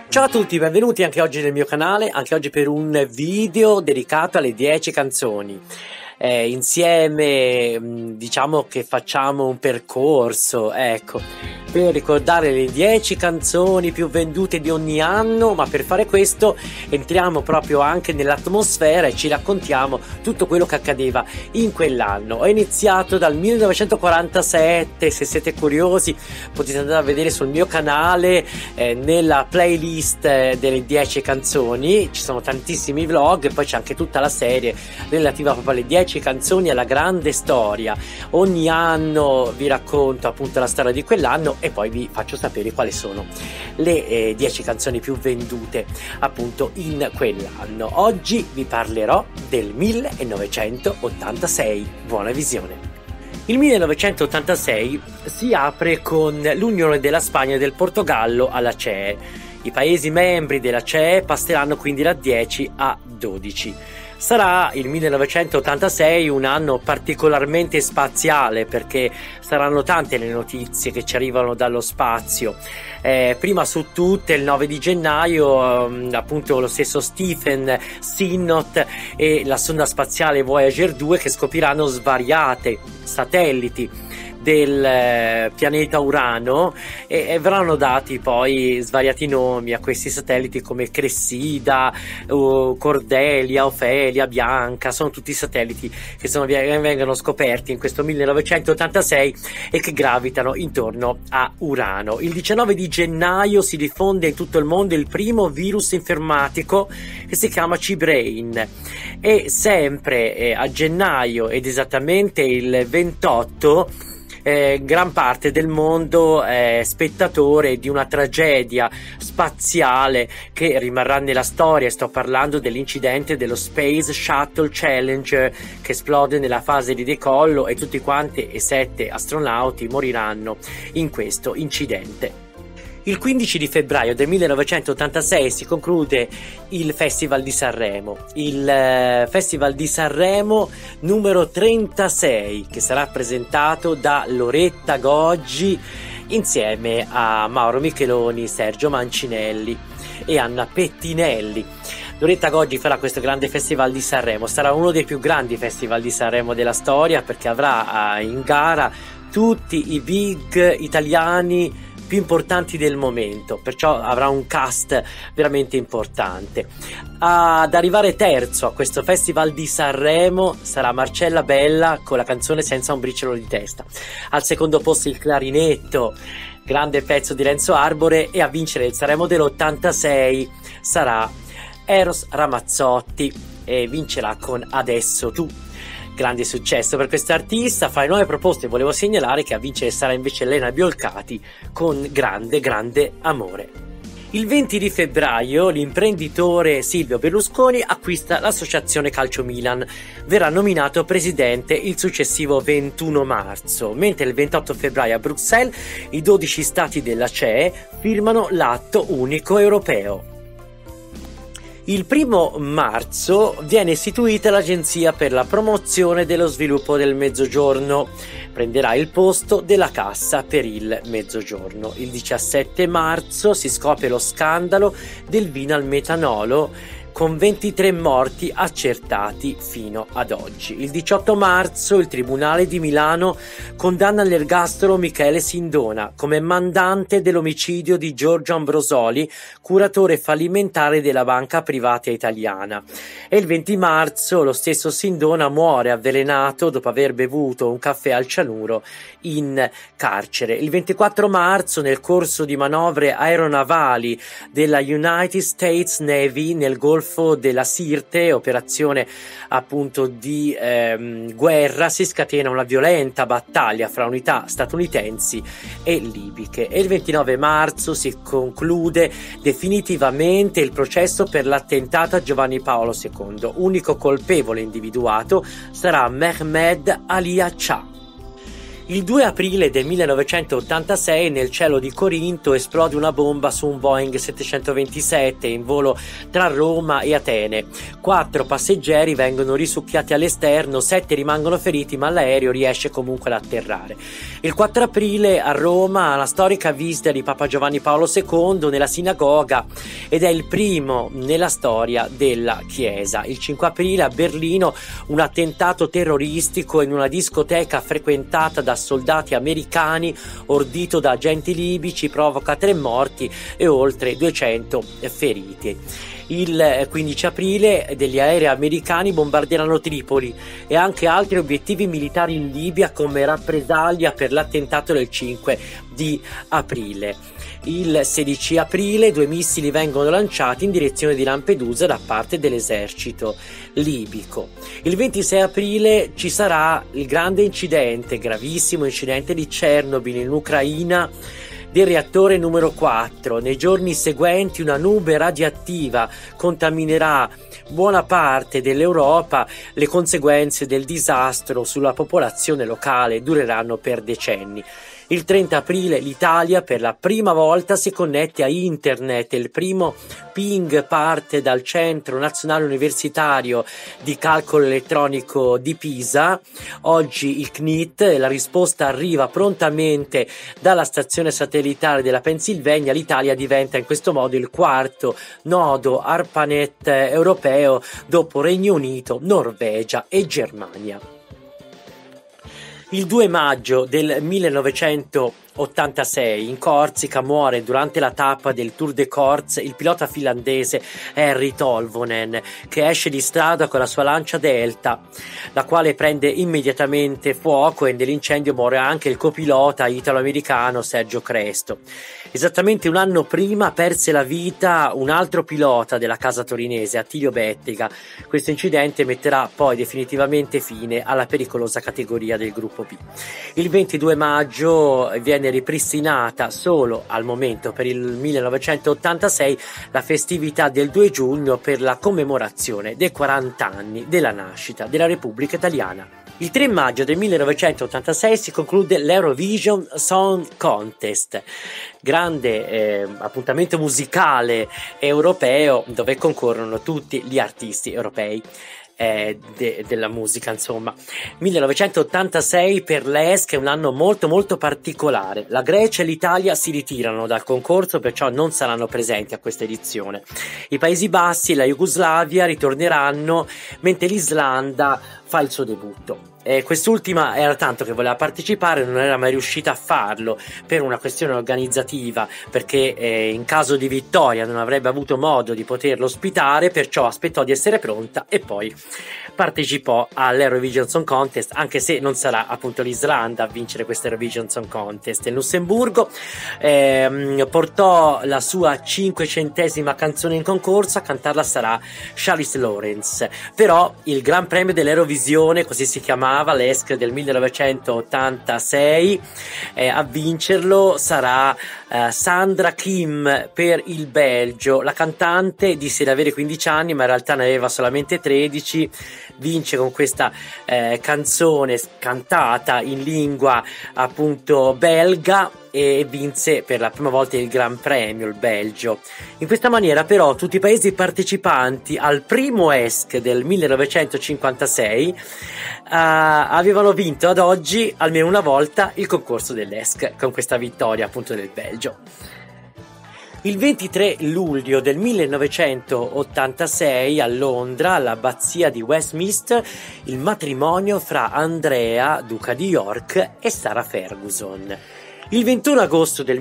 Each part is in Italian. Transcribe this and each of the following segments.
Ciao a tutti, benvenuti anche oggi nel mio canale, anche oggi per un video dedicato alle 10 canzoni. Insieme diciamo che facciamo un percorso, ecco, per ricordare le 10 canzoni più vendute di ogni anno, ma per fare questo entriamo proprio anche nell'atmosfera e ci raccontiamo tutto quello che accadeva in quell'anno. Ho iniziato dal 1947, se siete curiosi potete andare a vedere sul mio canale nella playlist delle 10 canzoni, ci sono tantissimi vlog e poi c'è anche tutta la serie relativa proprio alle 10 canzoni, alla grande storia. Ogni anno vi racconto appunto la storia di quell'anno e poi vi faccio sapere quali sono le 10 canzoni più vendute appunto in quell'anno. Oggi vi parlerò del 1986. Buona visione. Il 1986 si apre con l'unione della Spagna e del Portogallo alla CEE. I paesi membri della CEE passeranno quindi da 10 a 12. Sarà il 1986 un anno particolarmente spaziale perché saranno tante le notizie che ci arrivano dallo spazio. Prima su tutte il 9 di gennaio appunto lo stesso Stephen Sinnott e la sonda spaziale Voyager 2 che scopriranno svariati satelliti del pianeta Urano e verranno dati poi svariati nomi a questi satelliti come Cressida, Cordelia, Ofelia, Bianca. Sono tutti satelliti che vengono scoperti in questo 1986 e che gravitano intorno a Urano. Il 19 di gennaio si diffonde in tutto il mondo il primo virus informatico che si chiama C-Brain e sempre a gennaio ed esattamente il 28 gran parte del mondo è spettatore di una tragedia spaziale che rimarrà nella storia. Sto parlando dell'incidente dello Space Shuttle Challenger che esplode nella fase di decollo e tutti quanti e 7 astronauti moriranno in questo incidente. Il 15 di febbraio del 1986 si conclude il Festival di Sanremo, il Festival di Sanremo numero 36 che sarà presentato da Loretta Goggi insieme a Mauro Micheloni, Sergio Mancinelli e Anna Pettinelli. Loretta Goggi farà questo grande Festival di Sanremo, sarà uno dei più grandi Festival di Sanremo della storia perché avrà in gara tutti i big italiani più importanti del momento, perciò avrà un cast veramente importante. Ad arrivare terzo a questo Festival di Sanremo sarà Marcella Bella con la canzone Senza un briciolo di testa. Al secondo posto il clarinetto, grande pezzo di Renzo Arbore, e a vincere il Sanremo dell'86 sarà Eros Ramazzotti e vincerà con Adesso tu. Grande successo per questo artista. Fra le nuove proposte volevo segnalare che a vincere sarà invece Elena Biolcati con Grande amore. Il 20 di febbraio l'imprenditore Silvio Berlusconi acquista l'associazione Calcio Milan. Verrà nominato presidente il successivo 21 marzo, mentre il 28 febbraio a Bruxelles i 12 stati della CEE firmano l'atto unico europeo. Il 1 marzo viene istituita l'Agenzia per la promozione dello sviluppo del Mezzogiorno. Prenderà il posto della Cassa per il Mezzogiorno. Il 17 marzo si scopre lo scandalo del vino al metanolo con 23 morti accertati fino ad oggi. Il 18 marzo il Tribunale di Milano condanna all'ergastolo Michele Sindona come mandante dell'omicidio di Giorgio Ambrosoli, curatore fallimentare della banca privata italiana. E il 20 marzo lo stesso Sindona muore avvelenato dopo aver bevuto un caffè al cianuro in carcere. Il 24 marzo nel corso di manovre aeronavali della United States Navy nel Golfo della Sirte, operazione appunto di guerra, si scatena una violenta battaglia fra unità statunitensi e libiche e il 29 marzo si conclude definitivamente il processo per l'attentato a Giovanni Paolo II. Unico colpevole individuato sarà Mehmed Ali Acha. Il 2 aprile del 1986 nel cielo di Corinto esplode una bomba su un Boeing 727 in volo tra Roma e Atene. 4 passeggeri vengono risucchiati all'esterno, 7 rimangono feriti, ma l'aereo riesce comunque ad atterrare. Il 4 aprile a Roma la storica visita di Papa Giovanni Paolo II nella sinagoga, ed è il primo nella storia della Chiesa. Il 5 aprile a Berlino un attentato terroristico in una discoteca frequentata da soldati americani ordito da agenti libici provoca 3 morti e oltre 200 feriti. Il 15 aprile degli aerei americani bombarderanno Tripoli e anche altri obiettivi militari in Libia come rappresaglia per l'attentato del 5 di aprile. Il 16 aprile 2 missili vengono lanciati in direzione di Lampedusa da parte dell'esercito libico. Il 26 aprile ci sarà il grande incidente, gravissimo incidente di Chernobyl in Ucraina, del reattore numero 4. Nei giorni seguenti una nube radioattiva contaminerà buona parte dell'Europa. Le conseguenze del disastro sulla popolazione locale dureranno per decenni. Il 30 aprile l'Italia per la prima volta si connette a internet. Il primo ping parte dal Centro Nazionale Universitario di Calcolo Elettronico di Pisa. Oggi il CNIT, la risposta arriva prontamente dalla stazione satellitare della Pennsylvania. L'Italia diventa in questo modo il 4º nodo ARPANET europeo dopo Regno Unito, Norvegia e Germania. Il 2 maggio del 1986 in Corsica muore durante la tappa del Tour de Corse il pilota finlandese Henri Tolvanen, che esce di strada con la sua Lancia Delta, la quale prende immediatamente fuoco, e nell'incendio muore anche il copilota italo-americano Sergio Cresto. Esattamente un anno prima perse la vita un altro pilota della casa torinese, Attilio Bettega. Questo incidente metterà poi definitivamente fine alla pericolosa categoria del gruppo B. Il 22 maggio viene ripristinata solo al momento per il 1986 la festività del 2 giugno per la commemorazione dei 40 anni della nascita della Repubblica Italiana. Il 3 maggio del 1986 si conclude l'Eurovision Song Contest, grande appuntamento musicale europeo dove concorrono tutti gli artisti europei della musica, insomma. 1986 per l'ESC è un anno molto molto particolare. La Grecia e l'Italia si ritirano dal concorso, perciò non saranno presenti a questa edizione. I Paesi Bassi e la Jugoslavia ritorneranno, mentre l'Islanda fa il suo debutto. Quest'ultima era tanto che voleva partecipare, non era mai riuscita a farlo per una questione organizzativa, perché in caso di vittoria non avrebbe avuto modo di poterlo ospitare, perciò aspettò di essere pronta e poi partecipò all'Eurovision Song Contest, anche se non sarà appunto l'Islanda a vincere questo Eurovision Song Contest. Il Lussemburgo portò la sua 500ª canzone in concorso, a cantarla sarà Charles Lawrence, però il Gran Premio dell'Eurovisione, così si chiamava l'ESC del 1986, a vincerlo sarà Sandra Kim per il Belgio. La cantante disse di avere 15 anni, ma in realtà ne aveva solamente 13. Vince con questa canzone cantata in lingua appunto belga e vinse per la prima volta il Gran Premio, il Belgio. In questa maniera però tutti i paesi partecipanti al primo ESC del 1956 avevano vinto ad oggi almeno una volta il concorso dell'ESC, con questa vittoria appunto del Belgio. Il 23 luglio del 1986 a Londra, all'abbazia di Westminster, il matrimonio fra Andrea, duca di York, e Sarah Ferguson. Il 21 agosto del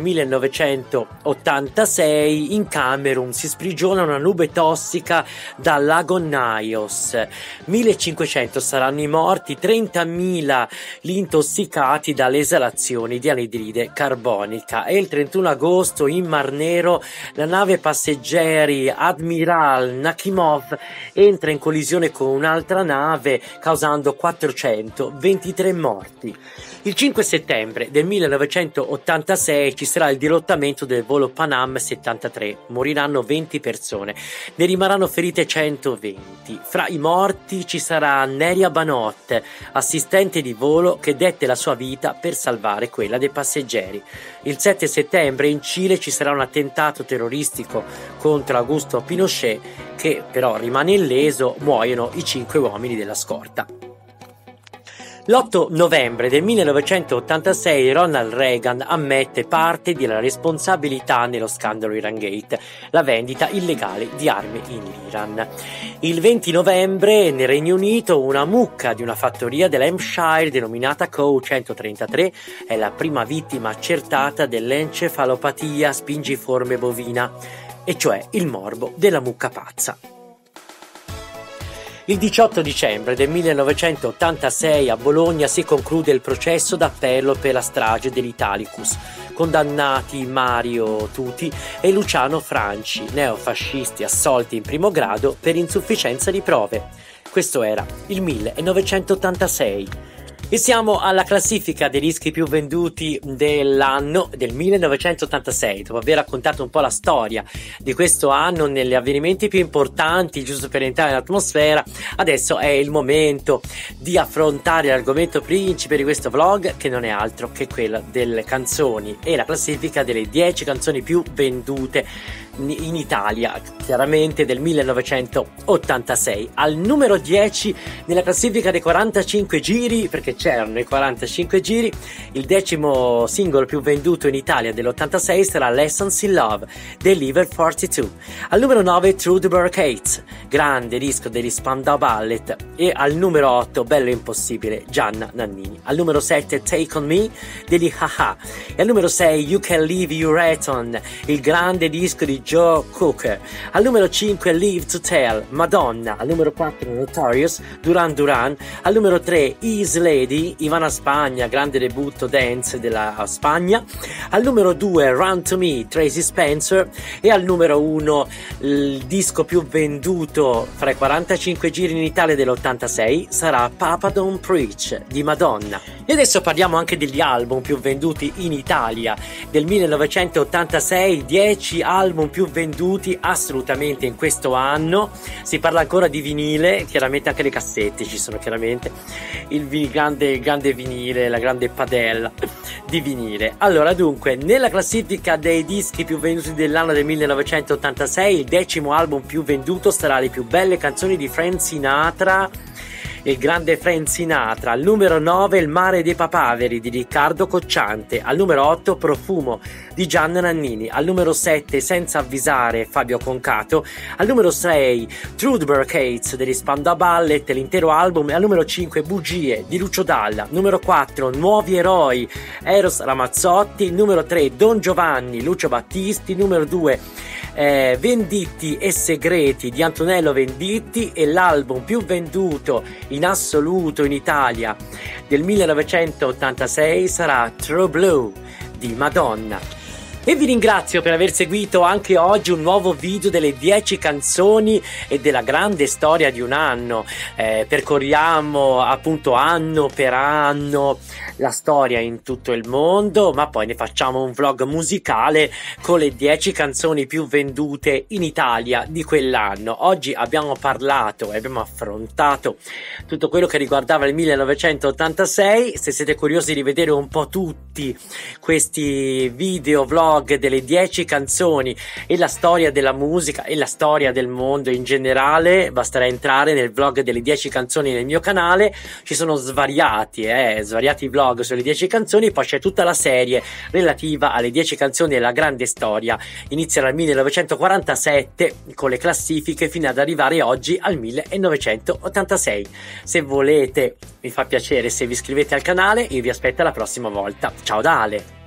1986 in Camerun si sprigiona una nube tossica dal lago Nyos. 1500 saranno i morti, 30.000 gli intossicati dalle esalazioni di anidride carbonica. E il 31 agosto in Mar Nero la nave passeggeri Admiral Nakimov entra in collisione con un'altra nave causando 423 morti. Il 5 settembre del 1986 1986 ci sarà il dirottamento del volo Pan Am 73, moriranno 20 persone, ne rimarranno ferite 120. Fra i morti ci sarà Neria Banot, assistente di volo che dette la sua vita per salvare quella dei passeggeri. Il 7 settembre in Cile ci sarà un attentato terroristico contro Augusto Pinochet, che però rimane illeso, muoiono i 5 uomini della scorta. L'8 novembre del 1986 Ronald Reagan ammette parte della responsabilità nello scandalo Irangate, la vendita illegale di armi in Iran. Il 20 novembre nel Regno Unito una mucca di una fattoria dell'Hampshire denominata Cow 133 è la prima vittima accertata dell'encefalopatia spingiforme bovina, e cioè il morbo della mucca pazza. Il 18 dicembre del 1986 a Bologna si conclude il processo d'appello per la strage dell'Italicus, condannati Mario Tuti e Luciano Franci, neofascisti assolti in primo grado per insufficienza di prove. Questo era il 1986. E siamo alla classifica dei dischi più venduti dell'anno del 1986. Dopo aver raccontato un po' la storia di questo anno negli avvenimenti più importanti, giusto per entrare nell'atmosfera, adesso è il momento di affrontare l'argomento principe di questo vlog, che non è altro che quella delle canzoni e la classifica delle 10 canzoni più vendute in Italia, chiaramente del 1986. Al numero 10 nella classifica dei 45 giri, perché c'erano i 45 giri, il 10° singolo più venduto in Italia dell'86 sarà Lessons in Love dei Lever 42. Al numero 9 Through the Barricades, grande disco degli Spandau Ballet, e al numero 8 Bello Impossibile, Gianna Nannini. Al numero 7 Take On Me degli Ha-Ha, e al numero 6 You Can Leave Your Return, il grande disco di Joe Cocker. Al numero 5 Live to Tell, Madonna. Al numero 4 Notorious, Duran Duran. Al numero 3 Easy Lady, Ivana Spagna, grande debutto dance della Spagna. Al numero 2 Run to Me, Tracy Spencer. E al numero 1 il disco più venduto fra i 45 giri in Italia dell'86 sarà Papa Don't Preach di Madonna. E adesso parliamo anche degli album più venduti in Italia del 1986, 10 album più venduti assolutamente in questo anno. Si parla ancora di vinile, chiaramente anche le cassette ci sono, chiaramente il grande vinile, la grande padella di vinile. Allora, dunque, nella classifica dei dischi più venduti dell'anno del 1986 il 10° album più venduto sarà Le più belle canzoni di Frank Sinatra, il grande Frank Sinatra. Al numero 9 Il mare dei papaveri di Riccardo Cocciante. Al numero 8 Profumo di Gianna Nannini. Al numero 7 Senza avvisare Fabio Concato. Al numero 6 Through the Barricades degli Spandau Ballet, l'intero album. Al numero 5 Bugie di Lucio Dalla. Numero 4 Nuovi eroi Eros Ramazzotti. Numero 3 Don Giovanni Lucio Battisti. Numero 2 Venditti e segreti di Antonello Venditti. E l'album più venduto in assoluto in Italia del 1986 sarà True Blue di Madonna. E vi ringrazio per aver seguito anche oggi un nuovo video delle 10 canzoni e della grande storia di un anno. Percorriamo appunto anno per anno la storia in tutto il mondo, ma poi ne facciamo un vlog musicale con le 10 canzoni più vendute in Italia di quell'anno. Oggi abbiamo parlato e abbiamo affrontato tutto quello che riguardava il 1986. Se siete curiosi di vedere un po' tutti questi video vlog delle 10 canzoni e la storia della musica e la storia del mondo in generale, basterà entrare nel vlog delle 10 canzoni nel mio canale. Ci sono svariati vlog sulle 10 canzoni, poi c'è tutta la serie relativa alle 10 canzoni della grande storia. Inizia dal 1947 con le classifiche fino ad arrivare oggi al 1986. Se volete, mi fa piacere se vi iscrivete al canale. Io vi aspetto la prossima volta. Ciao da Ale.